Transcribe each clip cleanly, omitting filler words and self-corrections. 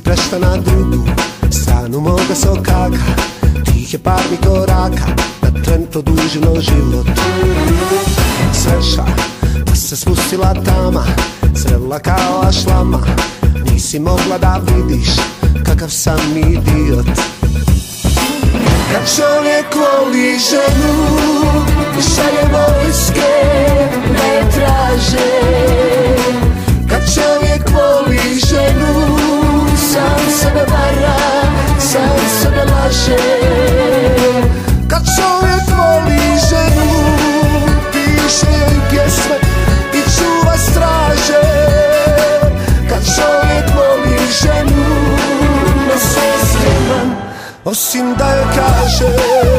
prešla na drugu stranu moga sokaka. Tih je par mi koraka da tren produžilo život. Sveša, pa se spustila tama, zrela kao ašlama. Nisi mogla da vidiš kakav sam idiot. Kad čovjek voli ženu, šalje vojske da je traže. Kad čovjek voli ženu, sam sebe vara, sam sebe laže. Kad čovjek voli ženu, piše joj pjesme i čuva straže. Kad čovjek voli ženu, na sve spreman, osim da joj kaže.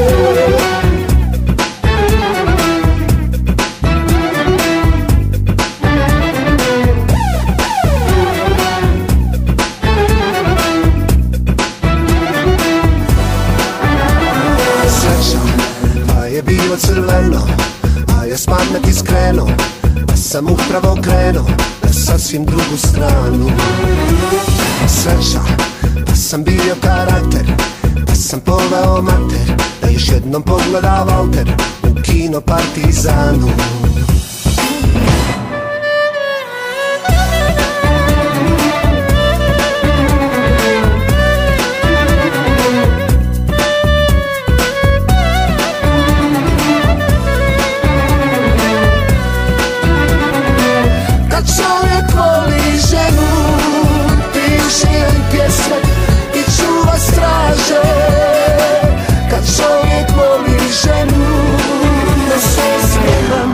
Je bilo crveno, a ja s pameti skrenuo, pa sam upravo krenuo na sasvim drugu stranu. Sreća, pa sam bio karakter, pa sam poveo mater da još jednom pogleda Walter u kino Partizanu. Kad čovjek voli ženu, na sve spreman.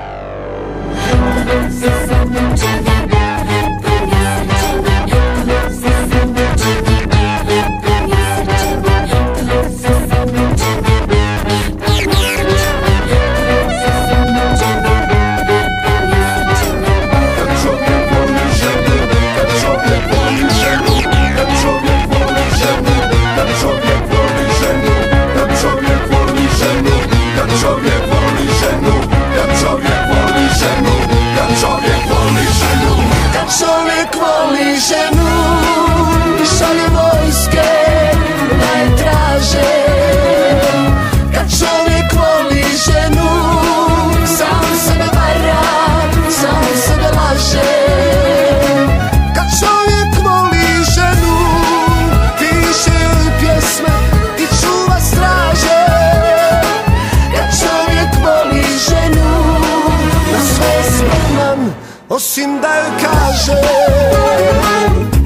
Čovjek voli ženu, šalje vojske da je traže. Kad čovjek voli ženu, sam sebe vara, sam sebe laže. Kad čovjek voli ženu, piše joj pjesme i čuva straže. Kad čovjek voli ženu, na sve spreman, osim da joj kaže.